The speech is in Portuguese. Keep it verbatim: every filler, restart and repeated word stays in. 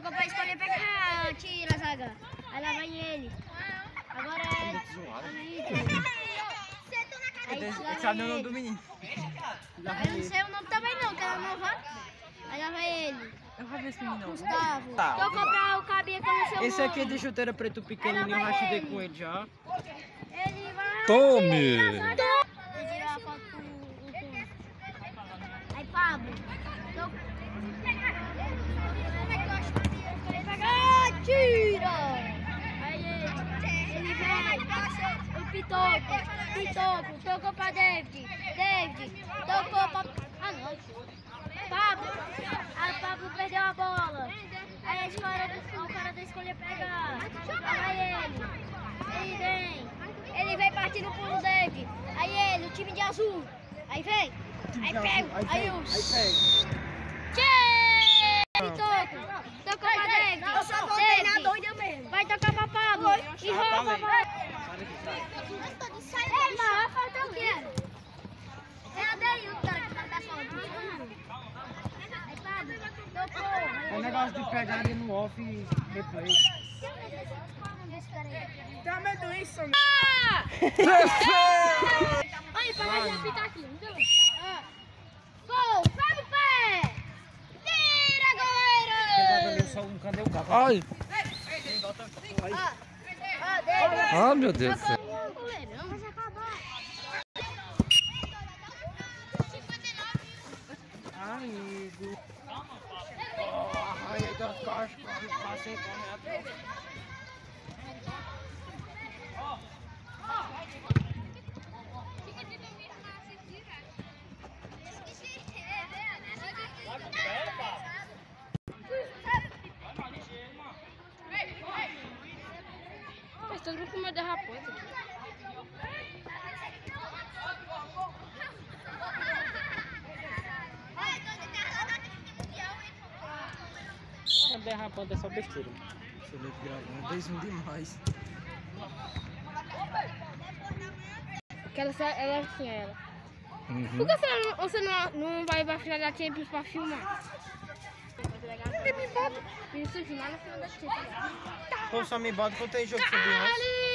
Tocou pra escolher pegar, tira, zaga. Aí lá vai ele. Agora é... Ele sabe o nome do menino. Eu não sei o nome também não, que ela não vai. Aí lá vai ele. Eu vou ver esse menino. Gustavo. Tá. Tocou pra o cabinha que eu não sei o nome. Esse aqui é de chuteira preto pequenininho, eu já chutei com ele já. Ele vai... Tome! Ele tirou a foto com o... Aí, Pablo. Ah, tira! Aí ele, ele vem, o Pitoco, Pitoco, tocou pra David, David, tocou pra... Ah, não. Pablo, aí Pablo perdeu a bola. Aí a escola, o cara da escolha pegar. Lá vai ele, ele vem, ele vem partindo pro David. Aí ele, o time de azul, aí vem, aí pega, aí o... Pitoco, tocou pra David, David, vai tocar pra Pablo, e rouba, vai. Ei, mano, falta o quê? É a daí o tanque da foto. Aí, Pablo, tocou. É o negócio de pegar ali no off e replay. Tem amendoim, Sonia. Olha, para de apitar aqui, então. Gol, vai no pé! Tira, goleiro! Só um, cadê o gato? Ai! Ah, ah, David. Ah, meu Deus do céu. Goleirão, vai acabar. Amigo. Ai, das costas, passei com a Mas todo mundo com medo da raposa aqui. A derrapando é só besteira. Deixa eu ver aqui gravando. Dois um demais. Aquela, ela é assim, ela. Uhum. Por que você não, você não, não vai pra final da Champions pra filmar? Isso, filmar no final da Champions. Pô, só me bota quando tem jogo sobre nós.